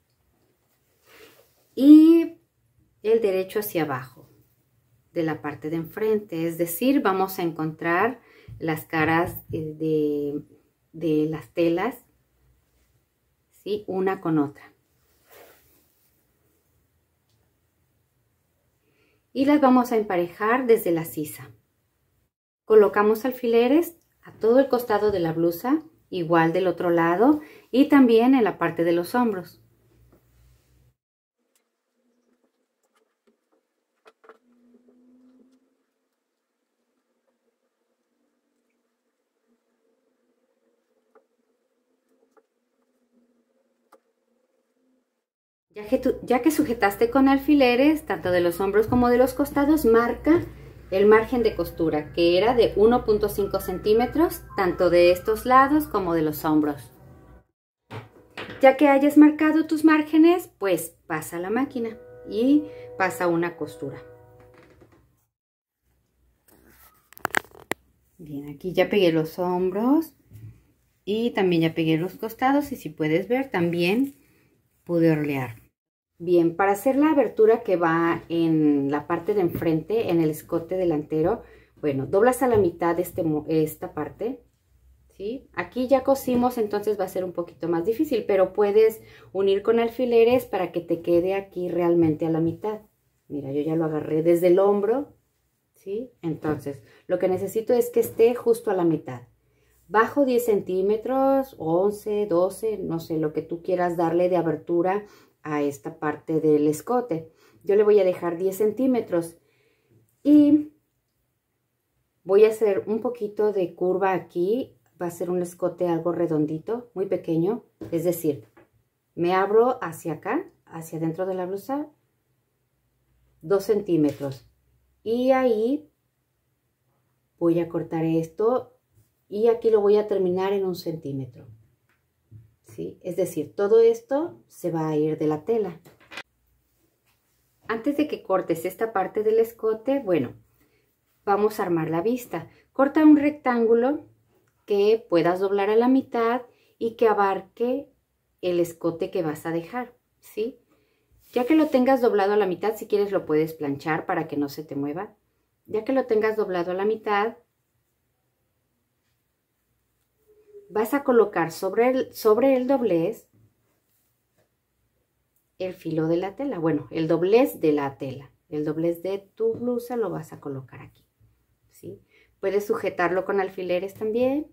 Y el derecho hacia abajo de la parte de enfrente, es decir, vamos a encontrar las caras de, de las telas, ¿sí? Una con otra. Y las vamos a emparejar desde la sisa. Colocamos alfileres a todo el costado de la blusa, igual del otro lado y también en la parte de los hombros. Ya que, tú, ya que sujetaste con alfileres, tanto de los hombros como de los costados, marca el margen de costura, que era de uno punto cinco centímetros, tanto de estos lados como de los hombros. Ya que hayas marcado tus márgenes, pues pasa a la máquina y pasa una costura. Bien, aquí ya pegué los hombros y también ya pegué los costados, y si puedes ver también pude orlear. Bien, para hacer la abertura que va en la parte de enfrente, en el escote delantero, bueno, doblas a la mitad este, esta parte, ¿sí? Aquí ya cosimos, entonces va a ser un poquito más difícil, pero puedes unir con alfileres para que te quede aquí realmente a la mitad. Mira, yo ya lo agarré desde el hombro, ¿sí? Entonces, lo que necesito es que esté justo a la mitad. Bajo diez centímetros, once, doce, no sé, lo que tú quieras darle de abertura a esta parte del escote. Yo le voy a dejar diez centímetros y voy a hacer un poquito de curva aquí. Va a ser un escote algo redondito, muy pequeño, es decir, me abro hacia acá, hacia dentro de la blusa, dos centímetros, y ahí voy a cortar esto y aquí lo voy a terminar en un centímetro, ¿sí? Es decir, todo esto se va a ir de la tela. Antes de que cortes esta parte del escote, bueno, vamos a armar la vista. Corta un rectángulo que puedas doblar a la mitad y que abarque el escote que vas a dejar, ¿sí? Ya que lo tengas doblado a la mitad, si quieres lo puedes planchar para que no se te mueva. Ya que lo tengas doblado a la mitad, vas a colocar sobre el, sobre el doblez el filo de la tela. Bueno, el doblez de la tela. El doblez de tu blusa lo vas a colocar aquí, ¿sí? Puedes sujetarlo con alfileres también.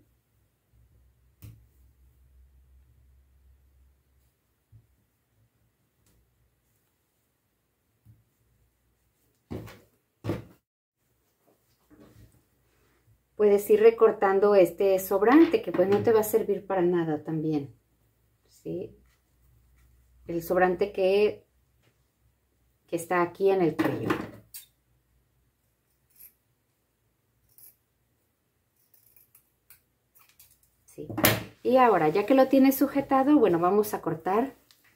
Puedes ir recortando este sobrante, que pues no te va a servir para nada también, ¿sí? El sobrante que, que está aquí en el cuello. ¿Sí? Y ahora, ya que lo tienes sujetado, bueno, vamos a cortar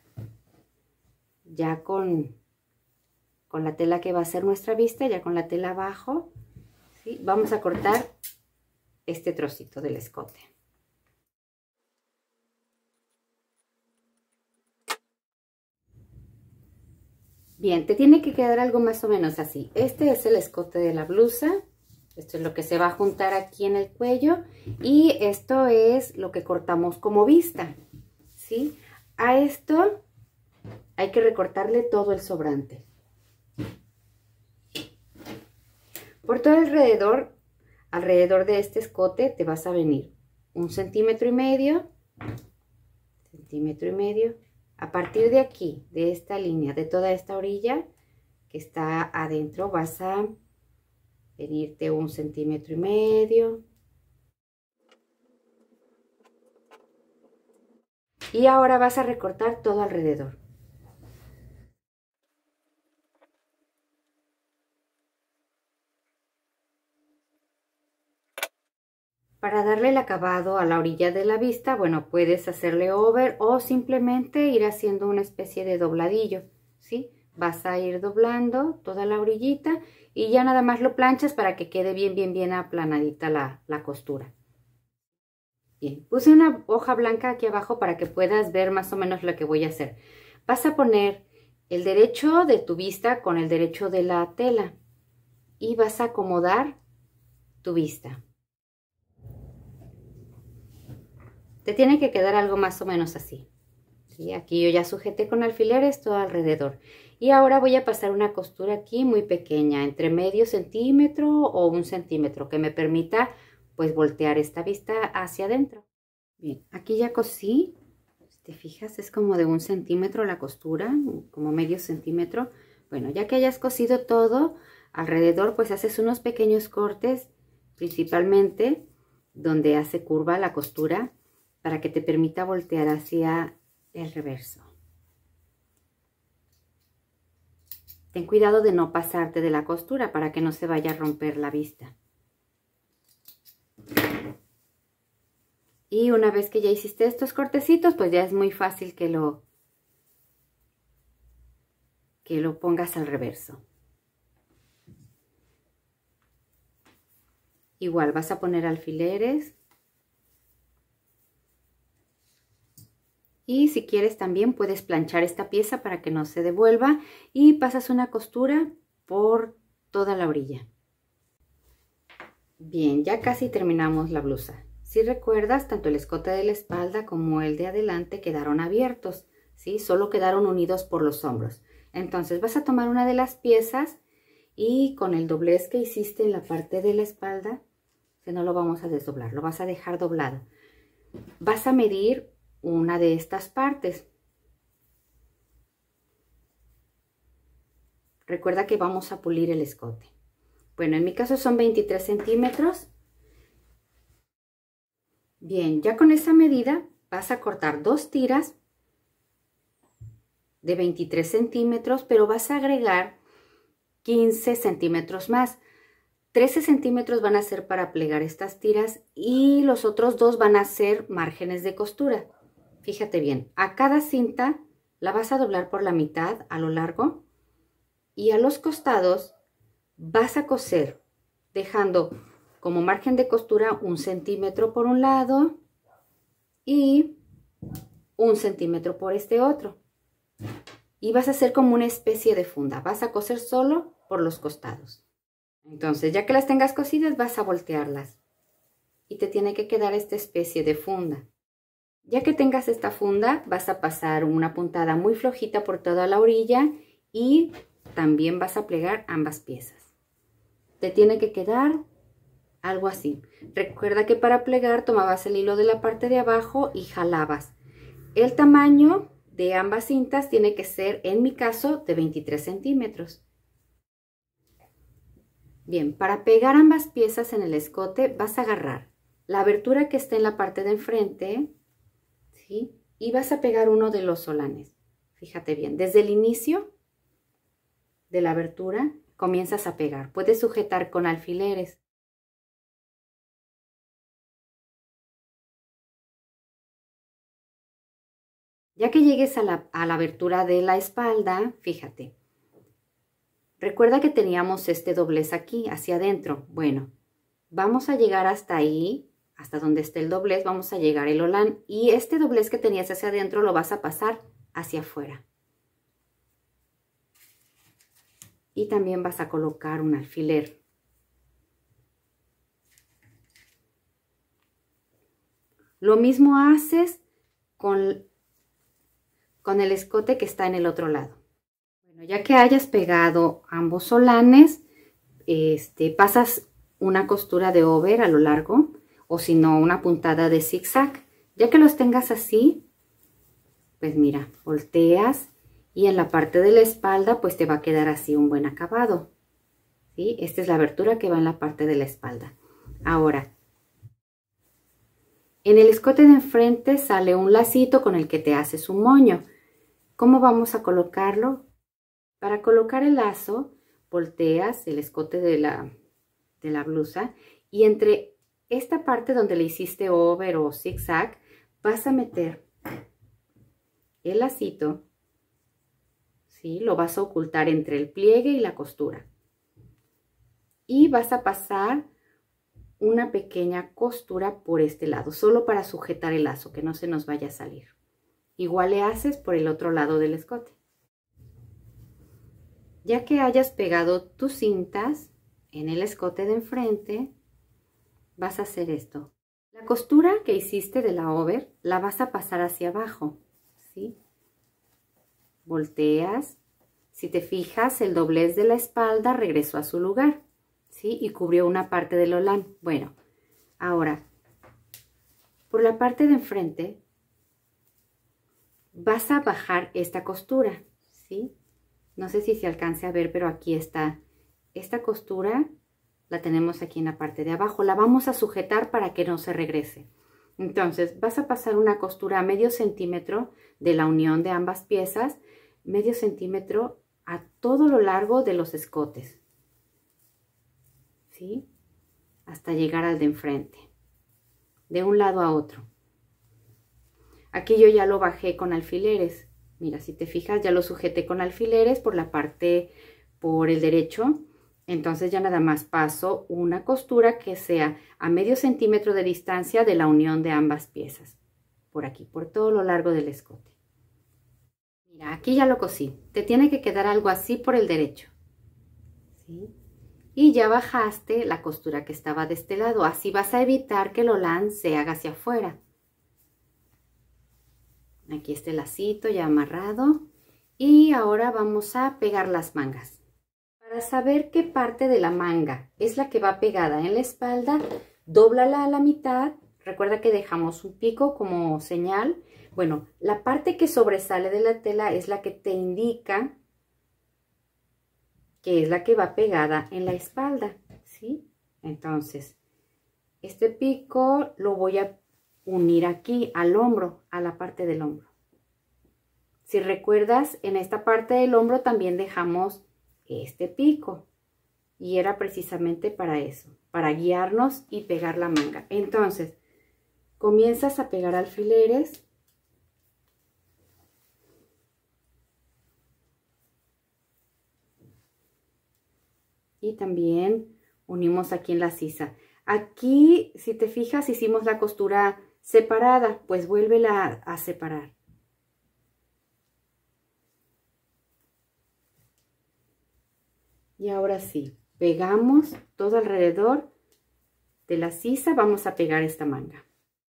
ya con, con la tela que va a ser nuestra vista, ya con la tela abajo, ¿sí? Vamos a cortar este trocito del escote. Bien, te tiene que quedar algo más o menos así. Este es el escote de la blusa. Esto es lo que se va a juntar aquí en el cuello. Y esto es lo que cortamos como vista, ¿sí? A esto hay que recortarle todo el sobrante. Por todo alrededor, alrededor de este escote te vas a venir un centímetro y medio, centímetro y medio. A partir de aquí, de esta línea, de toda esta orilla que está adentro, vas a venirte un centímetro y medio. Y ahora vas a recortar todo alrededor. Para darle el acabado a la orilla de la vista, bueno, puedes hacerle over o simplemente ir haciendo una especie de dobladillo, ¿sí? Vas a ir doblando toda la orillita y ya nada más lo planchas para que quede bien, bien, bien aplanadita la, la costura. Bien, puse una hoja blanca aquí abajo para que puedas ver más o menos lo que voy a hacer. Vas a poner el derecho de tu vista con el derecho de la tela y vas a acomodar tu vista. Te tiene que quedar algo más o menos así, ¿sí? Aquí yo ya sujeté con alfileres todo alrededor. Y ahora voy a pasar una costura aquí muy pequeña, entre medio centímetro o un centímetro, que me permita pues voltear esta vista hacia adentro. Bien, aquí ya cosí. Si te fijas, es como de un centímetro la costura, como medio centímetro. Bueno, ya que hayas cosido todo alrededor, pues haces unos pequeños cortes, principalmente donde hace curva la costura, para que te permita voltear hacia el reverso. Ten cuidado de no pasarte de la costura para que no se vaya a romper la vista. Y una vez que ya hiciste estos cortecitos, pues ya es muy fácil que lo, que lo pongas al reverso. Igual vas a poner alfileres. Y si quieres también puedes planchar esta pieza para que no se devuelva y pasas una costura por toda la orilla. Bien, ya casi terminamos la blusa. Si recuerdas, tanto el escote de la espalda como el de adelante quedaron abiertos, ¿sí? Solo quedaron unidos por los hombros. Entonces vas a tomar una de las piezas y con el doblez que hiciste en la parte de la espalda, que no lo vamos a desdoblar, lo vas a dejar doblado. Vas a medir una de estas partes. Recuerda que vamos a pulir el escote. Bueno, en mi caso son veintitrés centímetros. Bien, ya con esa medida vas a cortar dos tiras de veintitrés centímetros, pero vas a agregar quince centímetros más. trece centímetros van a ser para plegar estas tiras y los otros dos van a ser márgenes de costura. Fíjate bien, a cada cinta la vas a doblar por la mitad a lo largo y a los costados vas a coser dejando como margen de costura un centímetro por un lado y un centímetro por este otro. Y vas a hacer como una especie de funda, vas a coser solo por los costados. Entonces, ya que las tengas cosidas, vas a voltearlas y te tiene que quedar esta especie de funda. Ya que tengas esta funda, vas a pasar una puntada muy flojita por toda la orilla y también vas a plegar ambas piezas. Te tiene que quedar algo así. Recuerda que para plegar tomabas el hilo de la parte de abajo y jalabas. El tamaño de ambas cintas tiene que ser, en mi caso, de veintitrés centímetros. Bien, para pegar ambas piezas en el escote vas a agarrar la abertura que está en la parte de enfrente, ¿sí? Y vas a pegar uno de los solanes. Fíjate bien, desde el inicio de la abertura comienzas a pegar. Puedes sujetar con alfileres. Ya que llegues a la, a la abertura de la espalda, fíjate. Recuerda que teníamos este doblez aquí, hacia adentro. Bueno, vamos a llegar hasta ahí, hasta donde esté el doblez, vamos a llegar el holán. Y este doblez que tenías hacia adentro lo vas a pasar hacia afuera. Y también vas a colocar un alfiler. Lo mismo haces con, con el escote que está en el otro lado. Bueno, ya que hayas pegado ambos solanes, este, pasas una costura de over a lo largo o si no una puntada de zigzag. Ya que los tengas así, pues mira, volteas y en la parte de la espalda pues te va a quedar así un buen acabado, ¿sí? Esta es la abertura que va en la parte de la espalda. Ahora, en el escote de enfrente sale un lacito con el que te haces un moño. ¿Cómo vamos a colocarlo? Para colocar el lazo, volteas el escote de la, de la blusa y entre esta parte donde le hiciste over o zigzag, vas a meter el lacito, ¿sí? Lo vas a ocultar entre el pliegue y la costura. Y vas a pasar una pequeña costura por este lado, solo para sujetar el lazo, que no se nos vaya a salir. Igual le haces por el otro lado del escote. Ya que hayas pegado tus cintas en el escote de enfrente, vas a hacer esto. La costura que hiciste de la over la vas a pasar hacia abajo, ¿sí? Volteas. Si te fijas, el doblez de la espalda regresó a su lugar, ¿sí? Y cubrió una parte del holán. Bueno, ahora, por la parte de enfrente, vas a bajar esta costura, ¿sí? No sé si se alcance a ver, pero aquí está. Esta costura la tenemos aquí en la parte de abajo. La vamos a sujetar para que no se regrese. Entonces, vas a pasar una costura a medio centímetro de la unión de ambas piezas, medio centímetro a todo lo largo de los escotes, ¿sí? Hasta llegar al de enfrente, de un lado a otro. Aquí yo ya lo bajé con alfileres, Mira, si te fijas, ya lo sujeté con alfileres por la parte, por el derecho. Entonces ya nada más paso una costura que sea a medio centímetro de distancia de la unión de ambas piezas. Por aquí, por todo lo largo del escote. Mira, aquí ya lo cosí. Te tiene que quedar algo así por el derecho. ¿Sí? Y ya bajaste la costura que estaba de este lado. Así vas a evitar que el holán se haga hacia afuera. Aquí está el lacito ya amarrado. Y ahora vamos a pegar las mangas. Para saber qué parte de la manga es la que va pegada en la espalda, dóblala a la mitad. Recuerda que dejamos un pico como señal. Bueno, la parte que sobresale de la tela es la que te indica que es la que va pegada en la espalda, ¿sí? Entonces, este pico lo voy a unir aquí al hombro, a la parte del hombro. Si recuerdas, en esta parte del hombro también dejamos este pico y era precisamente para eso, para guiarnos y pegar la manga. Entonces, comienzas a pegar alfileres. Y también unimos aquí en la sisa. Aquí, si te fijas, hicimos la costura separada, pues vuélvela a separar. Y ahora sí, pegamos todo alrededor de la sisa, vamos a pegar esta manga.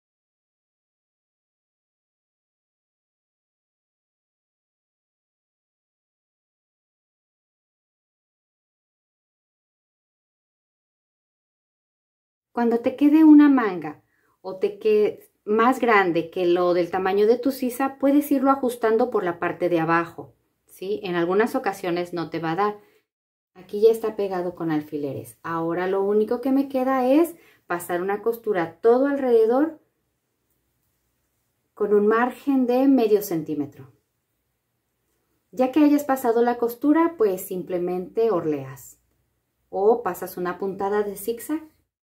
Cuando te quede una manga o te quede más grande que lo del tamaño de tu sisa, puedes irlo ajustando por la parte de abajo, ¿sí? En algunas ocasiones no te va a dar. Aquí ya está pegado con alfileres. Ahora lo único que me queda es pasar una costura todo alrededor con un margen de medio centímetro. Ya que hayas pasado la costura, pues simplemente orleas o pasas una puntada de zigzag.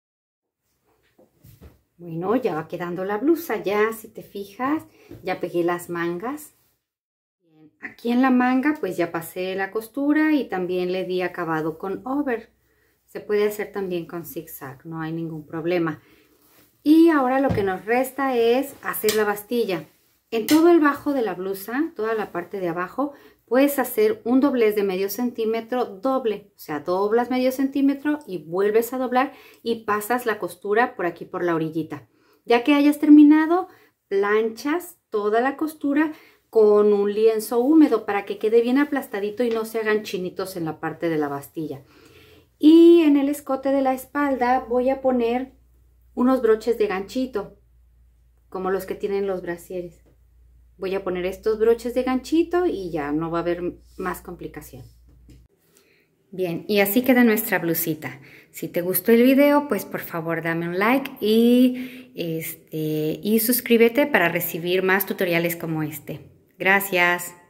Bueno, ya va quedando la blusa, ya si te fijas, ya pegué las mangas. Bien, aquí en la manga pues ya pasé la costura y también le di acabado con over. Se puede hacer también con zigzag, no hay ningún problema. Y ahora lo que nos resta es hacer la bastilla. En todo el bajo de la blusa, toda la parte de abajo, puedes hacer un doblez de medio centímetro doble. O sea, doblas medio centímetro y vuelves a doblar y pasas la costura por aquí por la orillita. Ya que hayas terminado, planchas toda la costura con un lienzo húmedo para que quede bien aplastadito y no se hagan chinitos en la parte de la bastilla. Y en el escote de la espalda voy a poner unos broches de ganchito, como los que tienen los brasieres. Voy a poner estos broches de ganchito y ya no va a haber más complicación. Bien, y así queda nuestra blusita. Si te gustó el video, pues por favor dame un like y, este, y suscríbete para recibir más tutoriales como este. Gracias.